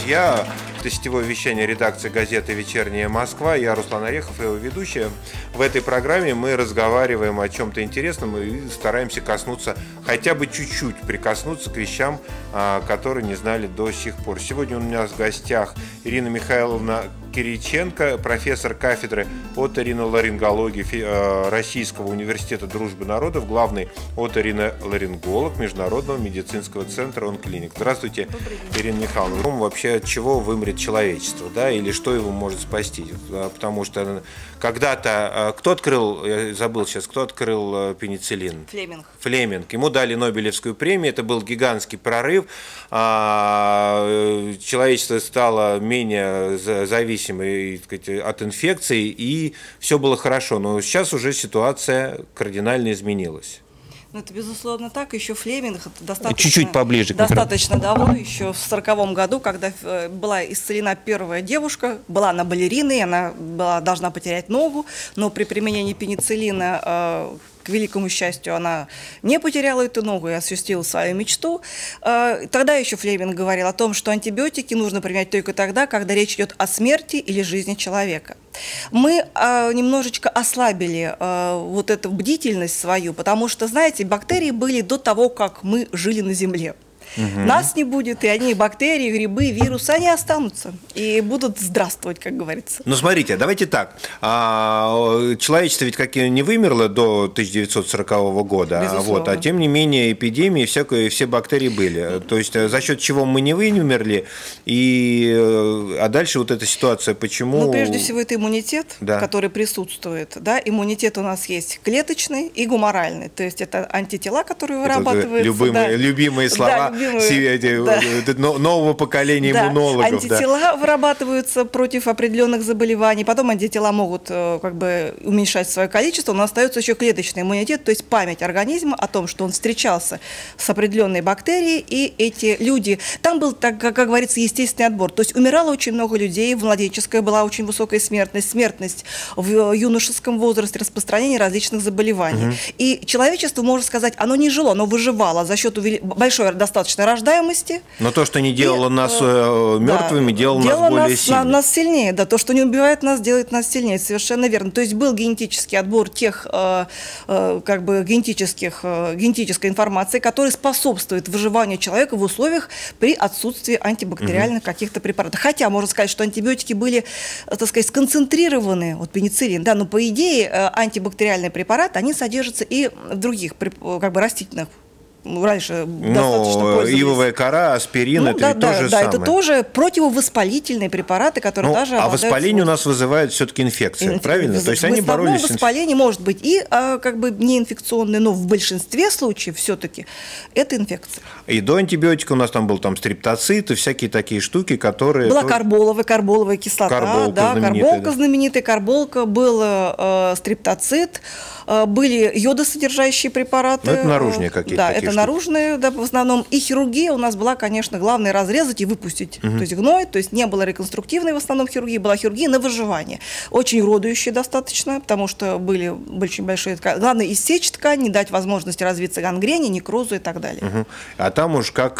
друзья. Это сетевое вещание редакции газеты «Вечерняя Москва». Я Руслан Орехов, его ведущая. В этой программе мы разговариваем о чем-то интересном и стараемся коснуться, хотя бы чуть-чуть прикоснуться к вещам, которые не знали до сих пор. Сегодня у меня в гостях Ирина Михайловна Кириченко, профессор кафедры оториноларингологии Российского университета дружбы народов, главный оториноларинголог Международного медицинского центра «Онклиник». Здравствуйте, Ирина Михайловна. Вообще от чего вымрет человечество, да, или что его может спасти? Потому что когда-то кто открыл, я забыл сейчас, кто открыл пенициллин? Флеминг. Флеминг. Ему дали Нобелевскую премию, это был гигантский прорыв. Человечество стало менее зависимым от инфекций, и все было хорошо. Но сейчас уже ситуация кардинально изменилась. Ну, это безусловно так. Еще Флеминг достаточно, чуть-чуть поближе достаточно давно, еще в 1940 году, когда была исцелена первая девушка, была она балериной, она должна потерять ногу, но при применении пенициллина, к великому счастью, она не потеряла эту ногу и осуществила свою мечту. Тогда еще Флеминг говорил о том, что антибиотики нужно применять только тогда, когда речь идет о смерти или жизни человека. Мы немножечко ослабили вот эту бдительность свою, потому что, знаете, бактерии были до того, как мы жили на Земле. Нас не будет, и они, бактерии, грибы, вирусы, они останутся и будут здравствовать, как говорится. Ну, смотрите, давайте так. Человечество ведь как и не вымерло до 1940 года, вот, а тем не менее эпидемии, все бактерии были. То есть за счет чего мы не вымерли, а дальше вот эта ситуация, почему… Ну, прежде всего, это иммунитет, да, который присутствует. Да? Иммунитет у нас есть клеточный и гуморальный, то есть это антитела, которые вырабатываются. Любимые слова. Да. Нового поколения иммунологов. Антитела вырабатываются против определенных заболеваний, потом антитела могут как бы уменьшать свое количество, но остается еще клеточный иммунитет, то есть память организма о том, что он встречался с определенной бактерией, и эти люди… Там был, как говорится, естественный отбор, то есть умирало очень много людей, в младенческой была очень высокая смертность в юношеском возрасте, распространение различных заболеваний. И человечество, можно сказать, оно не жило, оно выживало за счет большой достаточно рождаемости. Но то, что не делало нас мертвыми, делало нас более сильными. Нас сильнее, да, то, что не убивает нас, делает нас сильнее, совершенно верно. То есть был генетический отбор тех, как бы, генетической информации, которая способствует выживанию человека в условиях при отсутствии антибактериальных каких-то препаратов. Хотя, можно сказать, что антибиотики были, так сказать, сконцентрированы, вот пенициллин, да, но по идее антибактериальные препараты, они содержатся и в других, как бы, растительных. Раньше достаточно пользовались. Ивовая кора, аспирин, это ведь то же самое. Это тоже противовоспалительные препараты, которые даже обладают… А воспаление у нас вызывает все-таки инфекция, правильно? То есть они боролись с… Воспаление может быть и как бы неинфекционное, но в большинстве случаев все-таки это инфекция. И до антибиотика у нас там был стриптоцит и всякие такие штуки, которые… Была карболовая кислота, карболка знаменитая, карболка, был стриптоцит, были йодосодержащие препараты. Но это наружные какие-то. Да, это наружные, да, в основном. И хирургия у нас была, конечно, главное разрезать и выпустить. То есть гной, то есть не было реконструктивной в основном хирургии, была хирургия на выживание. Очень уродующая достаточно, потому что были очень большие ткани. Главное иссечь ткань, не дать возможности развиться гангрене, некрозу и так далее. А там уж как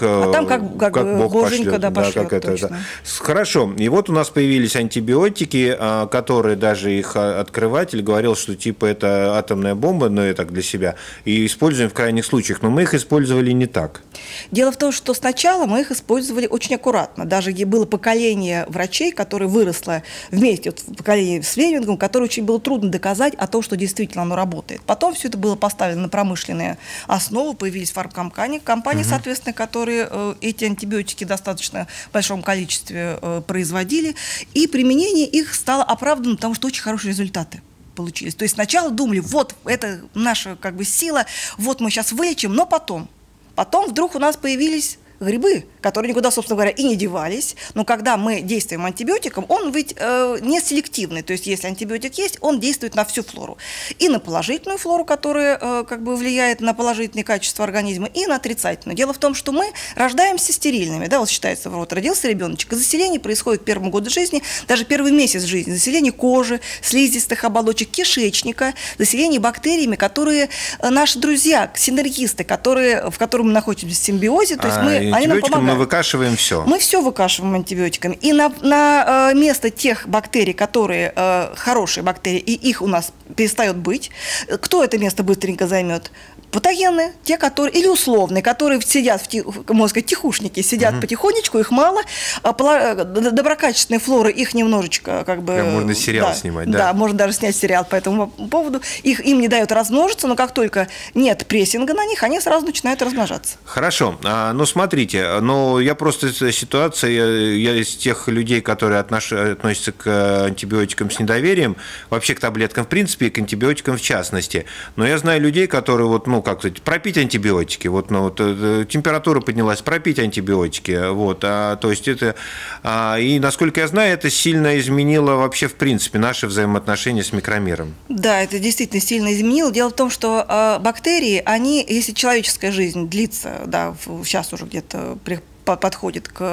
Бог пошлет. Да, пошлет, Хорошо. И вот у нас появились антибиотики, которые даже их открыватель говорил, что типа это атомная бомба, но это так для себя, и используем в крайних случаях. Но мы их использовали не так. Дело в том, что сначала мы их использовали очень аккуратно. Даже было поколение врачей, которое выросло вместе, вот, поколение с Флемингом, которое очень было трудно доказать о том, что действительно оно работает. Потом все это было поставлено на промышленные основы, появились фармкомпании, соответственно, которые эти антибиотики в достаточно большом количестве производили, и применение их стало оправданным, потому что очень хорошие результаты получились. То есть сначала думали, вот это наша как бы сила, вот мы сейчас вылечим, но потом вдруг у нас появились грибы, которые никуда, собственно говоря, и не девались. Но когда мы действуем антибиотиком, он ведь не селективный. То есть если антибиотик есть, он действует на всю флору. И на положительную флору, которая как бы влияет на положительные качества организма, и на отрицательную. Дело в том, что мы рождаемся стерильными. Да, вот считается, вот родился ребеночек, и заселение происходит в первом году жизни, даже первый месяц жизни. Заселение кожи, слизистых оболочек кишечника, заселение бактериями, которые наши друзья, синергисты, в котором мы находимся в симбиозе. То есть мы антибиотиками мы выкашиваем все. Мы все выкашиваем антибиотиками. И на место тех бактерий, которые хорошие бактерии, и их у нас перестает быть, кто это место быстренько займет? Патогены, те, которые, или условные, которые сидят, можно сказать, тихушники, сидят потихонечку, их мало, доброкачественные флоры, их немножечко как бы... Можно сериал снимать, да? Да, можно даже снять сериал по этому поводу. Им не дают размножиться, но как только нет прессинга на них, они сразу начинают размножаться. Хорошо, ну смотрите, я просто ситуация, я из тех людей, которые относятся к антибиотикам с недоверием, вообще к таблеткам в принципе, и к антибиотикам в частности. Но я знаю людей, которые как сказать, пропить антибиотики, температура поднялась, пропить антибиотики, то есть это, и насколько я знаю, это сильно изменило вообще в принципе наши взаимоотношения с микромиром. Да, это действительно сильно изменило. Дело в том, что бактерии, они, если человеческая жизнь длится, да, сейчас уже где-то подходит к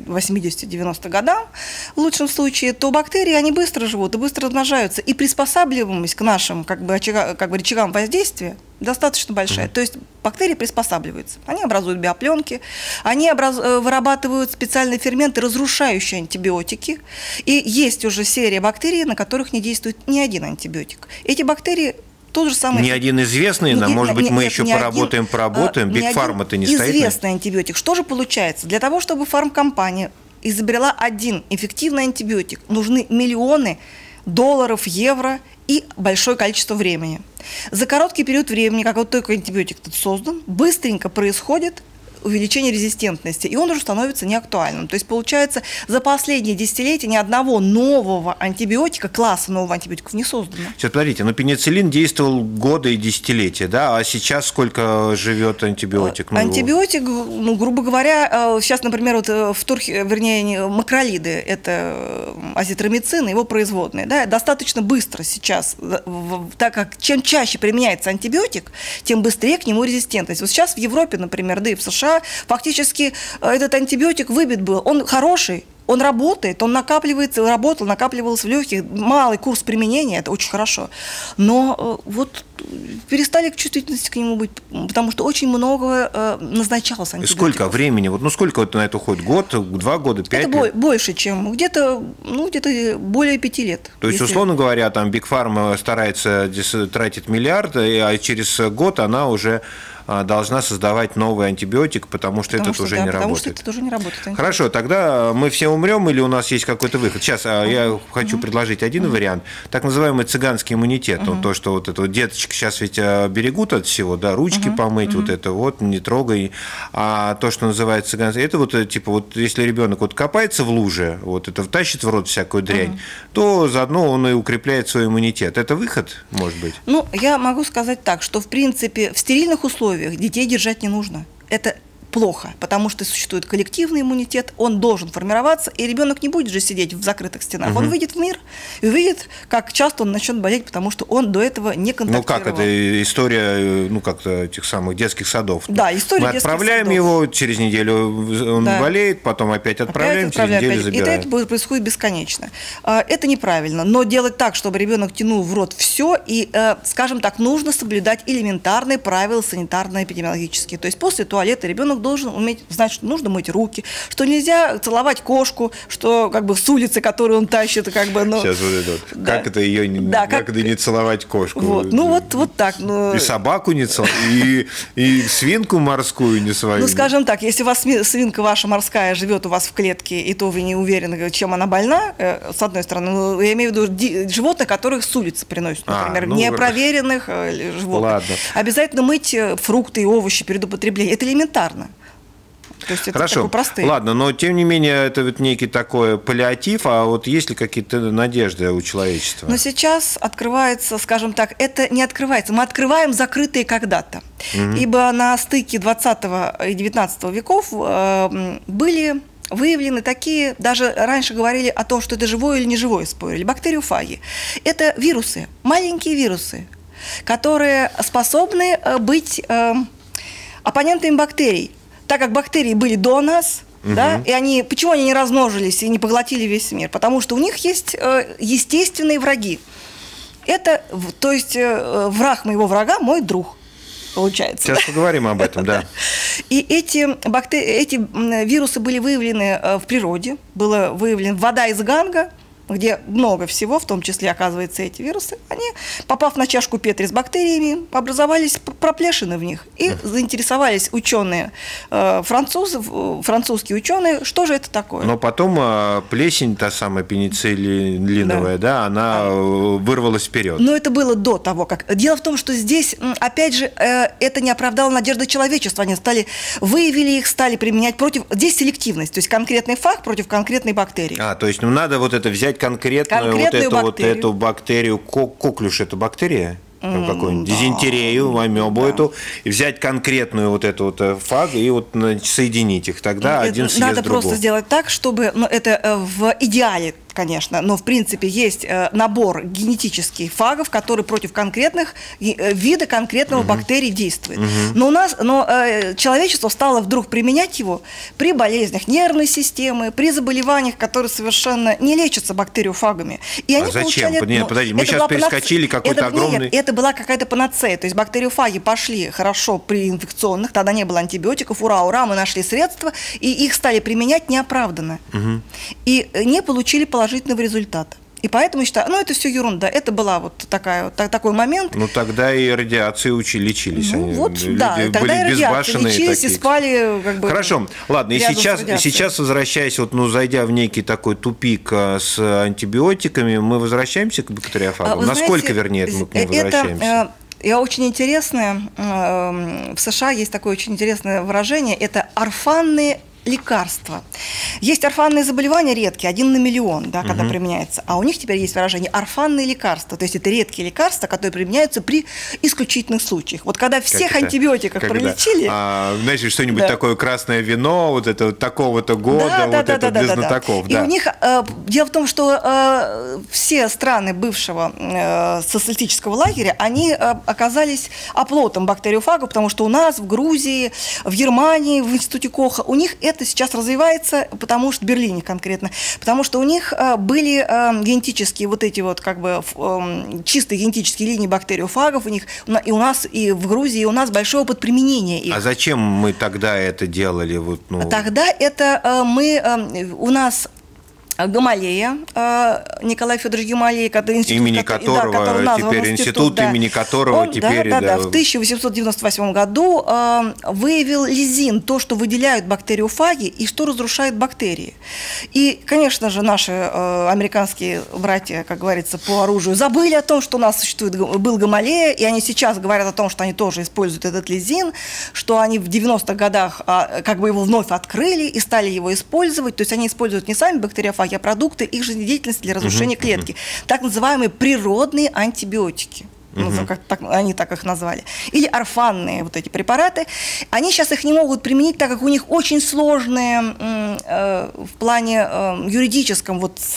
80-90 годам, в лучшем случае, то бактерии, они быстро живут и быстро размножаются. И приспосабливаемость к нашим рычагам воздействия достаточно большая. То есть бактерии приспосабливаются. Они образуют биопленки, они вырабатывают специальные ферменты, разрушающие антибиотики. И есть уже серия бактерий, на которых не действует ни один антибиотик. Эти бактерии тот же самый... Не один известный, может быть, мы еще поработаем. Биг Фарма-то не стоит. Известный антибиотик. Что же получается? Для того, чтобы фармкомпания изобрела один эффективный антибиотик, нужны миллионы долларов, евро и большое количество времени. За короткий период времени, как только антибиотик тут создан, быстренько происходит увеличение резистентности, и он уже становится неактуальным. То есть, получается, за последние десятилетия ни одного нового антибиотика, класса нового антибиотиков не создано. Сейчас, смотрите, пенициллин действовал годы и десятилетия, да, а сейчас сколько живет антибиотик? Антибиотик, грубо говоря, сейчас, например, макролиды, это азитромицин, его производные, да, достаточно быстро сейчас, так как чем чаще применяется антибиотик, тем быстрее к нему резистентность. Вот сейчас в Европе, например, да и в США, фактически этот антибиотик выбит был. Он хороший, он работает, он накапливался в легких, малый курс применения, это очень хорошо. Но перестали чувствительность к нему быть, потому что очень много назначалось антибиотиков. Сколько времени? Сколько на это уходит? Год, 2 года, 5 лет? Это больше, чем где-то более 5 лет. То есть, условно говоря, там Биг Фарма старается тратить миллиарды, а через год она уже должна создавать новый антибиотик, потому что этот уже не работает. Потому что это уже не работает. Хорошо, тогда мы все умрем или у нас есть какой-то выход? Сейчас я хочу предложить один вариант, так называемый цыганский иммунитет. То, что деточки сейчас ведь берегут от всего, да, ручки помыть, не трогай. А то, что называется цыганский, это если ребенок копается в луже, это тащит в рот всякую дрянь, то заодно он и укрепляет свой иммунитет. Это выход, может быть? Я могу сказать так, что в принципе в стерильных условиях детей держать не нужно. Это плохо, потому что существует коллективный иммунитет, он должен формироваться, и ребенок не будет же сидеть в закрытых стенах. Он выйдет в мир и увидит, как часто он начнет болеть, потому что он до этого не контактировал. Как это история, этих самых детских садов? Да, история Мы отправляем его, через неделю он болеет, потом опять отправляем, через неделю забираем. И это происходит бесконечно. Это неправильно, но делать так, чтобы ребенок тянул в рот все, и, скажем так, нужно соблюдать элементарные правила санитарно-эпидемиологические. То есть после туалета ребенок должен уметь знать, что нужно мыть руки, что нельзя целовать кошку, что с улицы, которую он тащит, Сейчас как это ее не целовать кошку? Так. И собаку не целовать, и свинку морскую не свою. Скажем так, если у вас свинка ваша морская живет у вас в клетке, и то вы не уверены, чем она больна, с одной стороны, я имею в виду животных, которых с улицы приносят, например, непроверенных животных. Ладно. Обязательно мыть фрукты и овощи перед употреблением. Это элементарно. То есть это хорошо, ладно, но тем не менее это некий такой паллиатив, а есть ли какие-то надежды у человечества? Но сейчас открывается, скажем так, это не открывается, мы открываем закрытые когда-то, ибо на стыке 20 и 19 веков были выявлены такие, даже раньше говорили о том, что это живое или не живое, спорили, бактериофаги. Это вирусы, маленькие вирусы, которые способны быть оппонентами бактерий. Так как бактерии были до нас, да, и почему они не размножились и не поглотили весь мир? Потому что у них есть естественные враги. То есть враг моего врага – мой друг. получается. Сейчас поговорим об этом, да. И эти вирусы были выявлены в природе. Была выявлена вода из Ганга, где много всего, в том числе, оказывается, эти вирусы, они, попав на чашку Петри с бактериями, образовались проплешины в них. И заинтересовались ученые, французские ученые, что же это такое. Но потом плесень, та самая пенициллиновая, да, она вырвалась вперед. Но это было до того, как... Дело в том, что здесь, опять же, это не оправдало надежды человечества. Они выявили их, стали применять против... Здесь селективность, то есть конкретный фаг против конкретной бактерии. То есть надо вот это взять конкретную эту бактерию, коклюш, это бактерия? Какую-нибудь дизентерию, амебу эту, и взять конкретную вот эту вот фаг и вот соединить их, тогда один съест другого. Надо просто сделать так, чтобы, это в идеале, конечно, но в принципе есть набор генетических фагов, которые против конкретных вида конкретного бактерий действует. Но человечество стало вдруг применять его при болезнях нервной системы, при заболеваниях, которые совершенно не лечатся бактериофагами. И они зачем? Нет, подожди, мы сейчас перескочили какой-то огромный... Нет, это была какая-то панацея, то есть бактериофаги пошли хорошо при инфекционных, тогда не было антибиотиков, ура, мы нашли средства, и их стали применять неоправданно. И не получили положительного результата. И поэтому считаю, это все ерунда. Это была вот такой момент. Тогда и радиации лечились. Тогда и радиации лечились и спали Хорошо, ладно, и сейчас возвращаясь, зайдя в некий такой тупик с антибиотиками, мы возвращаемся к бактериофагам? Насколько, вернее, мы к ним возвращаемся? Очень интересное, в США есть такое очень интересное выражение, это орфанные лекарства. Есть орфанные заболевания редкие, 1 на миллион, когда применяется. А у них теперь есть выражение орфанные лекарства. То есть это редкие лекарства, которые применяются при исключительных случаях. Вот когда всех антибиотиков пролечили... Знаете, что-нибудь такое красное вино, вот это такого-то года, это для знатоков. И у них... Дело в том, что все страны бывшего социалистического лагеря, они оказались оплотом бактериофагов, потому что у нас, в Грузии, в Германии, в институте Коха, у них это сейчас развивается, потому что в Берлине конкретно, потому что у них были генетические чистые генетические линии бактериофагов, и у нас, и в Грузии, и у нас большой опыт применения их. А зачем мы тогда это делали? Тогда это у нас Гамалея, Николай Федорович Гамалея, имени которого теперь институт, имени которого теперь... В 1898 году выявил лизин, то, что выделяют бактериофаги и что разрушает бактерии. И, конечно же, наши американские братья, как говорится, по оружию забыли о том, что у нас был Гамалея, и они сейчас говорят о том, что они тоже используют этот лизин, что они в 90-х годах его вновь открыли и стали его использовать. То есть они используют не сами бактериофаги, а продукты их жизнедеятельности для разрушения клетки. Так называемые природные антибиотики. Они так их назвали. Или орфанные эти препараты. Они сейчас их не могут применить, так как у них очень сложные в плане юридическом,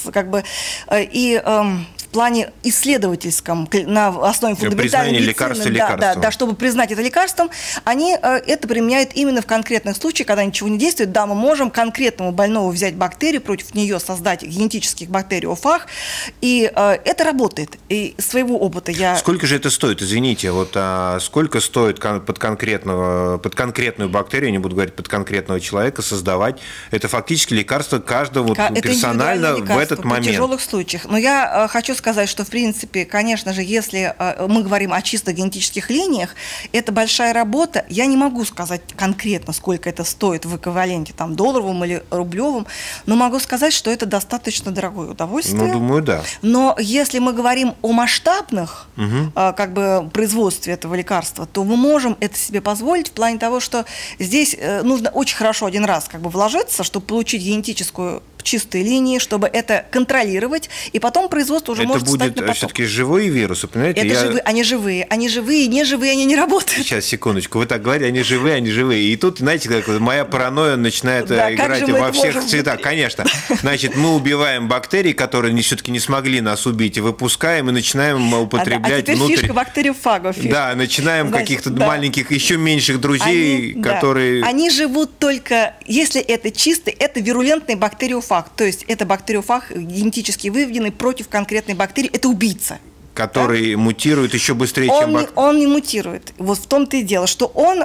в плане исследовательском, на основе фундаментальной медицины, чтобы признать это лекарством, они это применяют именно в конкретных случаях, когда ничего не действует. Да, мы можем конкретному больному взять бактерию, против нее создать генетических бактериофаг, и это работает. И своего опыта я... Сколько же это стоит, извините, сколько стоит под конкретную бактерию, не буду говорить под конкретного человека, создавать? Это фактически лекарство каждого персонально в этот момент. В тяжелых случаях. Но я хочу сказать, что в принципе, конечно же, если мы говорим о чисто генетических линиях, это большая работа. Я не могу сказать конкретно, сколько это стоит в эквиваленте долларовом или рублевом, но могу сказать, что это достаточно дорогое удовольствие. Думаю, да. Но если мы говорим о масштабных производстве этого лекарства, то мы можем это себе позволить в плане того, что здесь нужно очень хорошо один раз вложиться, чтобы получить генетическую чистые линии, чтобы это контролировать, и потом производство уже может стать на поток. Это будет все-таки живые вирусы, понимаете? Они живые, неживые, они не работают. Сейчас, секундочку, вы так говорите, они живые. И тут, знаете, моя паранойя начинает играть во всех цветах. Конечно. Значит, мы убиваем бактерии, которые все-таки не смогли нас убить, и выпускаем, и начинаем употреблять внутрь. Фишка бактериофагов. Да, начинаем каких-то маленьких, еще меньших друзей, которые... Они живут только, если это чистый, это вирулентный бактериофаг. То есть это бактериофаг генетически выведенный против конкретной бактерии. Это убийца. который мутирует еще быстрее, чем Он не мутирует. Вот в том-то и дело, что он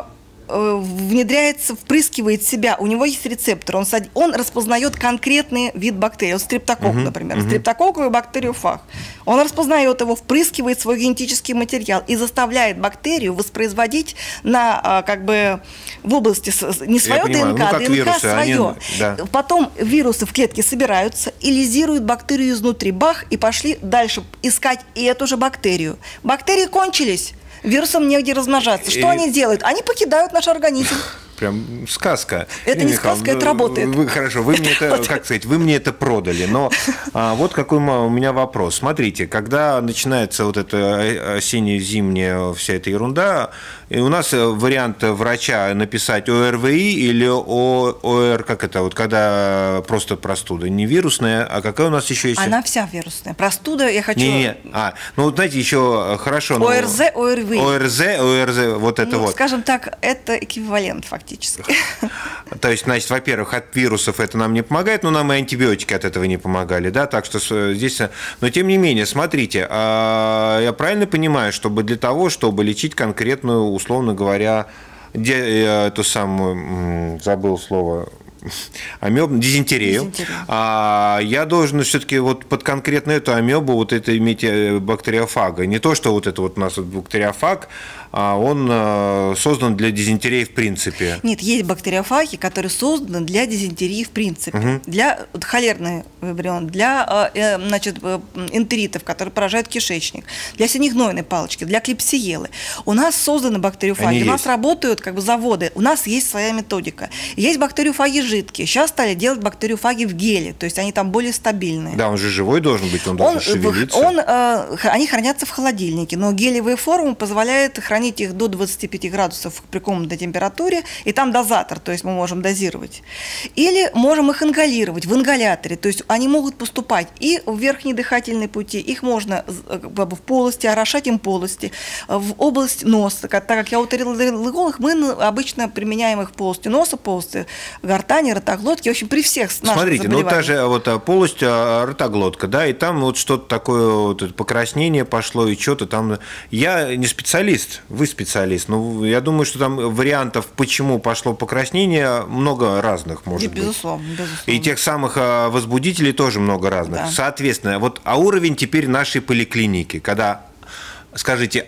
внедряется, впрыскивает в себя, у него есть рецептор, он распознает конкретный вид бактерий, вот стрептококк, например, стрептококковый бактериофаг. Он распознает его, впрыскивает свой генетический материал и заставляет бактерию воспроизводить в области не свое ДНК, ДНК свое. Да. Потом вирусы в клетке собираются, элизируют бактерию изнутри, бах, и пошли дальше искать и эту же бактерию. Бактерии кончились. Вирусам негде размножаться. Что они делают? Они покидают наш организм. Прям сказка. Это не сказка, это работает. Хорошо, вы мне это, как сказать, вы мне это продали. Но вот какой у меня вопрос. Смотрите, когда начинается вот эта осенне-зимняя вся эта ерунда, и у нас вариант врача написать ОРВИ или ОР, как это, вот когда просто простуда, не вирусная, а какая у нас еще есть? Она вся вирусная. Простуда, я хочу... Не. Ну, вот знаете, еще хорошо. ОРЗ, ОРВИ. ОРЗ, вот это вот. Скажем так, это эквивалент фактически. То есть, значит, во-первых, от вирусов это нам не помогает, но нам и антибиотики от этого не помогали, да, так что здесь... Но, тем не менее, смотрите, я правильно понимаю, чтобы для того, чтобы лечить конкретную, условно говоря, эту самую, забыл слово... дизентерию. Я должен все-таки вот под конкретно эту амебу вот это иметь бактериофага. Не то, что вот это вот у нас вот бактериофаг, он создан для дизентерии в принципе. Нет, есть бактериофаги, которые созданы для дизентерии в принципе. Для холерной вибрион, для энтеритов, которые поражают кишечник, для синегнойной палочки, для клепсиелы. У нас созданы бактериофаги, у нас работают заводы, у нас есть своя методика. Есть бактериофаги жидкие. Сейчас стали делать бактериофаги в геле, то есть они там более стабильные. Да, он же живой должен быть, он должен шевелиться. Они хранятся в холодильнике, но гелевые формы позволяют хранить их до 25 градусов при комнатной температуре, и там дозатор, то есть мы можем дозировать. Или можем их ингалировать в ингаляторе, то есть они могут поступать и в верхние дыхательные пути, их можно в полости, орошать им полости, в область носа. Так как я отоларинголог, мы обычно применяем их в полости носа, полости гортани, ротоглотки, в общем, при всех наших заболеваниях. Смотрите, та же вот полость ротоглотка, да, и там вот что-то такое, вот, покраснение пошло, и что-то там. Я не специалист, вы специалист, но я думаю, что там вариантов, почему пошло покраснение, много разных, может быть. Безусловно. И тех самых возбудителей тоже много разных. Да. Соответственно, вот уровень теперь нашей поликлиники, когда... Скажите,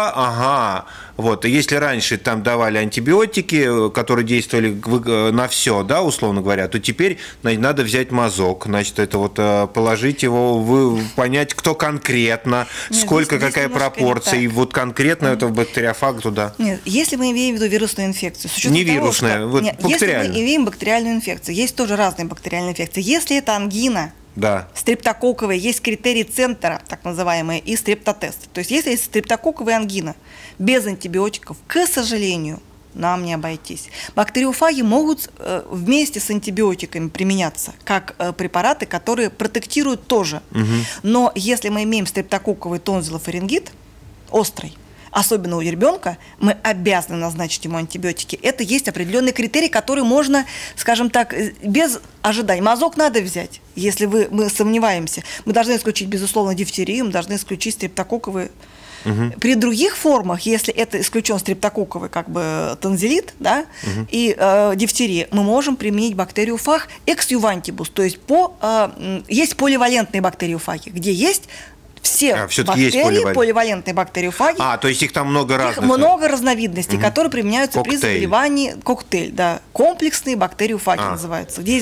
вот, если раньше там давали антибиотики, которые действовали на все, да, условно говоря, то теперь надо взять мазок, значит, это вот положить его, понять, кто конкретно, сколько, какая пропорция, и вот конкретно это в бактериофаг туда. Нет, если мы имеем в виду вирусную инфекцию, не вирусная, вот бактериальная. Если мы имеем бактериальную инфекцию, есть тоже разные бактериальные инфекции. Если это ангина, да. Стрептококковая, есть критерий центра, так называемые, и стрептотесты. То есть, если есть стрептококковая ангина, без антибиотиков, к сожалению, нам не обойтись. Бактериофаги могут вместе с антибиотиками применяться, как препараты, которые протектируют тоже. Но если мы имеем стрептококковый тонзиллофарингит, острый, особенно у ребенка, мы обязаны назначить ему антибиотики. Это есть определенный критерий, который можно, скажем так, без ожиданий. Мазок надо взять, если мы сомневаемся. Мы должны исключить, безусловно, дифтерию, мы должны исключить стрептококковые. При других формах, если это исключен стрептококковый тонзиллит, да, и дифтерия, мы можем применить бактериофаг экс-ювантибус, то есть есть поливалентные бактериофаги, где есть все бактерии, поливалентные бактериофаги. То есть их там много разных. Их много разновидностей, которые применяются при заболевании. Коктейль, да. Комплексные бактериофаги называются. Где есть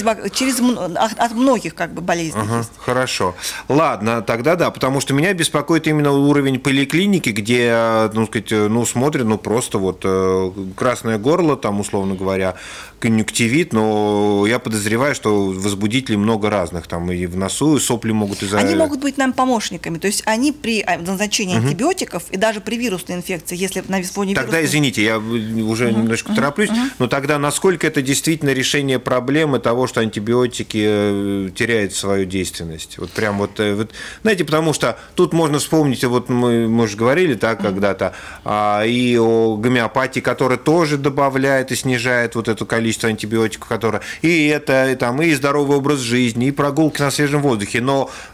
от многих болезней есть. Хорошо. Ладно, тогда да, потому что меня беспокоит именно уровень поликлиники, где, смотрят, просто вот красное горло, там, условно говоря, конъюнктивит, но я подозреваю, что возбудителей много разных, там и в носу, и сопли могут Они могут быть нам помощниками. То есть они при назначении антибиотиков и даже при вирусной инфекции, если на фоне Тогда, извините, я уже немножко тороплюсь, но тогда насколько это действительно решение проблемы того, что антибиотики теряют свою действенность? Вот прям знаете, потому что тут можно вспомнить, вот мы уже говорили, так, когда-то, и о гомеопатии, которая тоже добавляет и снижает вот это количество антибиотиков, которое и здоровый образ жизни, и прогулки на свежем воздухе, но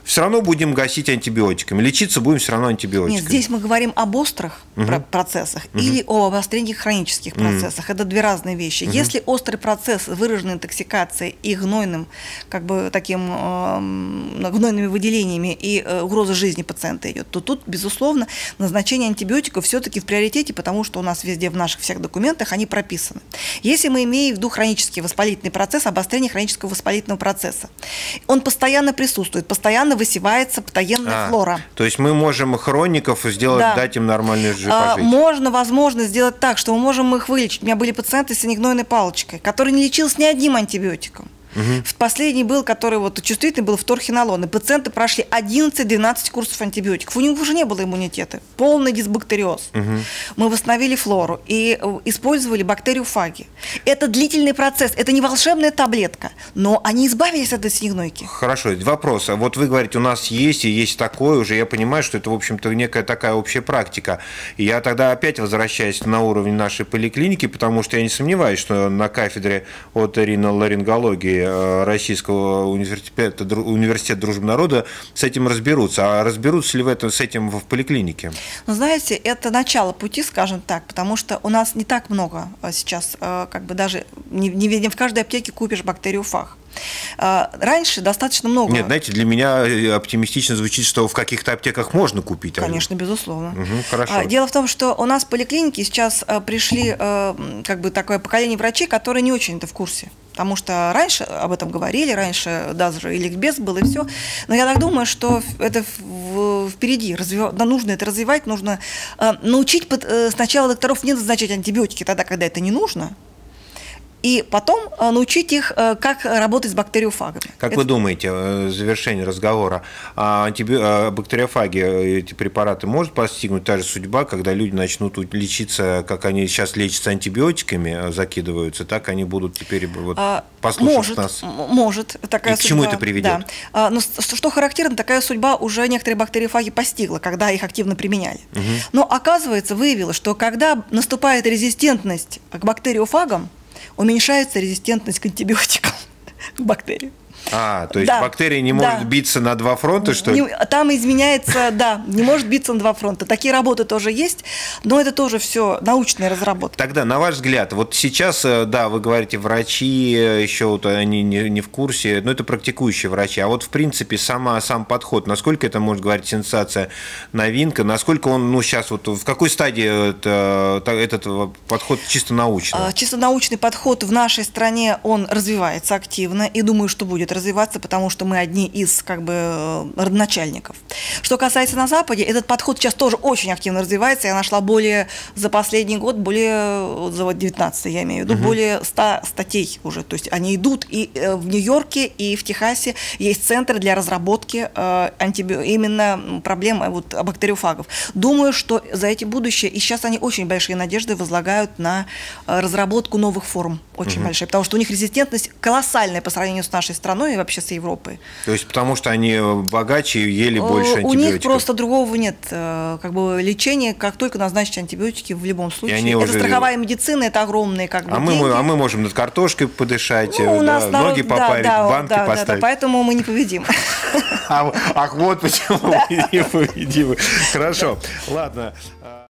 все равно будем гасить антибиотиками, лечиться будем все равно антибиотиками. Нет, здесь мы говорим об острых процессах или о обострении хронических процессах. Это две разные вещи. Если острый процесс выраженной интоксикацией и гнойным, как бы таким гнойными выделениями и угроза жизни пациента идет, то тут, безусловно, назначение антибиотиков все-таки в приоритете, потому что у нас везде в наших всех документах они прописаны. Если мы имеем в виду хронический воспалительный процесс, обострение хронического воспалительного процесса, он постоянно присутствует, постоянно высевается патогенная флора. То есть мы можем хроников сделать, дать им нормальную жизнь пожить? Можно, возможно, сделать так, что мы можем их вылечить. У меня были пациенты с синегнойной палочкой, который не лечился ни одним антибиотиком. Последний был, который вот чувствительный, был вторхинолон. И пациенты прошли 11-12 курсов антибиотиков. У них уже не было иммунитета. Полный дисбактериоз. Мы восстановили флору и использовали бактериофаги. Это длительный процесс, это не волшебная таблетка, но они избавились от этой синегнойки. Хорошо, вопрос. Вот вы говорите, у нас есть и есть такое уже. Я понимаю, что это, в общем-то, некая такая общая практика. И я тогда опять возвращаюсь на уровень нашей поликлиники, потому что я не сомневаюсь, что на кафедре оториноларингологии Российского университета Дружбы Народа с этим разберутся. А разберутся ли с этим в поликлинике? Ну, знаете, это начало пути, скажем так, потому что у нас не так много сейчас, как бы даже не в каждой аптеке купишь бактериофаг. Раньше достаточно много. Нет, знаете, для меня оптимистично звучит, что в каких-то аптеках можно купить. Конечно, безусловно. Хорошо. Дело в том, что у нас в поликлинике сейчас пришли как бы такое поколение врачей, которые не очень-то в курсе. Потому что раньше об этом говорили, раньше даже и ликбез был, и все. Но я так думаю, что это впереди. Нужно это развивать, нужно научить сначала докторов не назначать антибиотики тогда, когда это не нужно. И потом научить их, как работать с бактериофагами. Как вы думаете, в завершении разговора, бактериофаги, эти препараты, может постигнуть та же судьба, когда люди начнут лечиться, как они сейчас лечатся антибиотиками, закидываются, так они будут теперь, вот, послушав нас? Может. Такая судьба. К чему это приведет? Да. Но что характерно, такая судьба уже некоторые бактериофаги постигла, когда их активно применяли. Но оказывается, выявилось, что когда наступает резистентность к бактериофагам, уменьшается резистентность к антибиотикам, к бактериям. То есть бактерия не может биться на два фронта, что ли? Там изменяется, не может биться на два фронта. Такие работы тоже есть, но это тоже все научные разработки. Тогда, на ваш взгляд, вот сейчас, вы говорите, врачи еще вот они не в курсе, но это практикующие врачи, а вот в принципе сам подход, насколько это, может говорить, сенсация, новинка, насколько он, сейчас вот в какой стадии этот подход чисто научный? Чисто научный подход в нашей стране, он развивается активно, и думаю, что будет развиваться, потому что мы одни из родоначальников. Что касается на Западе, этот подход сейчас тоже очень активно развивается. Я нашла за последний год, за 19 я имею в виду, более 100 статей уже. То есть они идут, и в Нью-Йорке, и в Техасе есть центры для разработки именно проблем бактериофагов. Думаю, что за эти будущее, и сейчас они очень большие надежды возлагают на разработку новых форм, очень большие, потому что у них резистентность колоссальная по сравнению с нашей страной и вообще с Европой. То есть потому что они богаче и ели больше антибиотиков? У них просто другого нет. Лечение, как только назначить антибиотики в любом случае. Это страховая медицина, это огромные деньги. Мы можем над картошкой подышать, ноги попарить, банки поставить. Поэтому мы не победим. Ах, вот почему мы не победим. Хорошо, ладно.